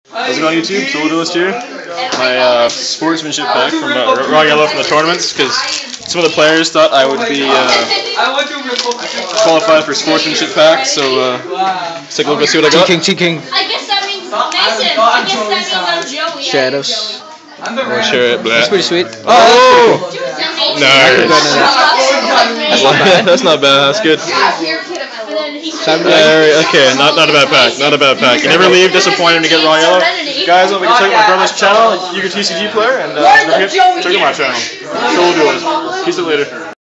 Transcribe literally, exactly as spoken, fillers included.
How's it going, YouTube? Solo Duelist here. My uh, sportsmanship pack from uh, Raw Yellow from the tournaments, because some of the players thought I would be uh, qualified for sportsmanship pack. So uh, let's take a look and see what I got. King, King. I guess that means Mason. I guess that means I'm Joey. Shadows. Oh, shit, That's pretty sweet. Oh! No. That's not bad. That's not bad. That's good. Uh, okay, not not a bad pack. Not a bad pack. You never leave disappointed when you get Raw Yellow. Guys, don't forget to check out my brother's channel, Yuga T C G player, and uh, don't forget to check out my channel. Solo Duelist. Peace out later.